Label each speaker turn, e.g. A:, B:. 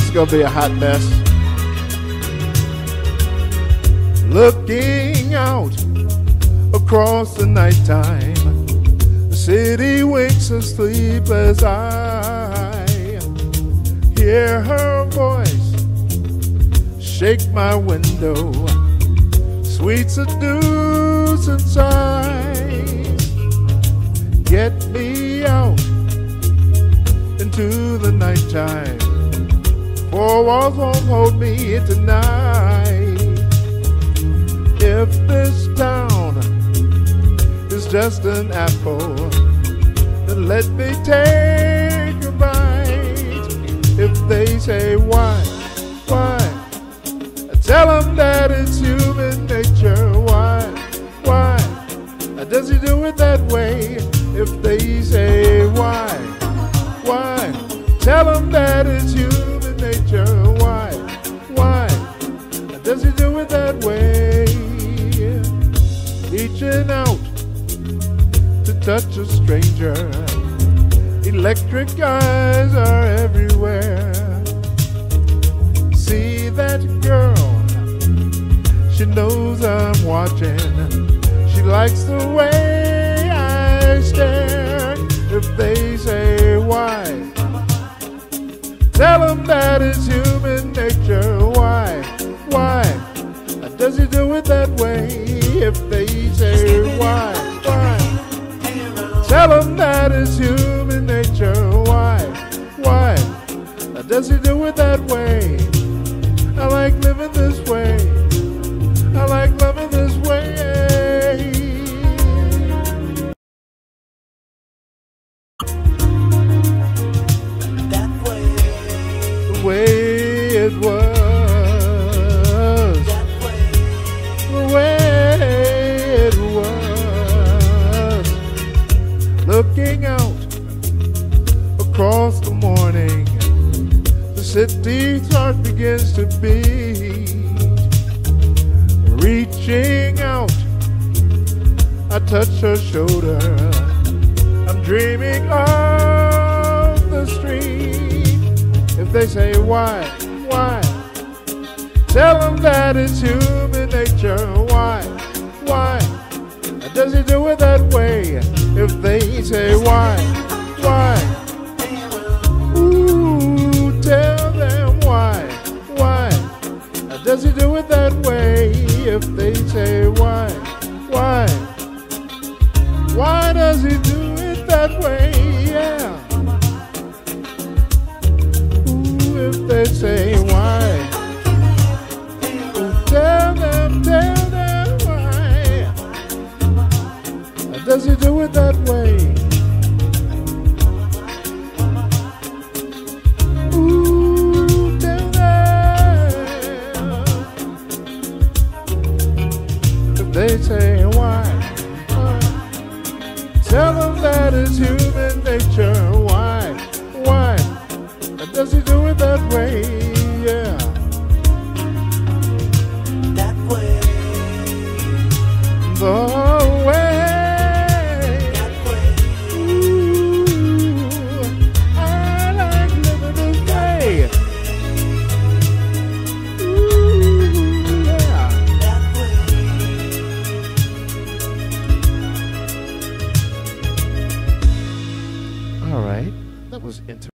A: is gonna be a hot mess. Looking out across the nighttime, the city winks asleep as I hear her voice shake my window. Sweet seducing sighs get me out into the nighttime. Four walls won't hold me tonight. If this town is just an apple, then let me take a bite. If they say why, I tell them that it's human nature. Why does he do it that way? If they say why, tell them that it's human nature. Why does he do it that way? Reaching out to touch a stranger, electric eyes are everywhere. See that girl, she knows I'm watching. She likes the way I stare. If they say why, tell them that it's human nature. Why does he do it that way? If they say why, tell them that it's human nature. Why does he do it that way? I like living this way. I like loving this way.
B: That way.
A: The way it was.
B: That way.
A: The way it was. Looking out across the morning, the city's heart begins to beat. Reaching out, I touch her shoulder. I'm dreaming of the street. If they say why, tell them that it's human nature. Why does he do it that way? If they say why, ooh, tell them why does he do it that way? If they say why does he do it that way? Yeah. Ooh, if they say why, ooh, tell them why does he do it that way? Ooh, tell them. If they say why, tell them that it's human nature. Why does he do it that way? Yeah.
B: That way.
A: The way.
B: That way.
A: Ooh, I like living this way. Ooh, yeah.
B: That way.
A: All right, that was interesting.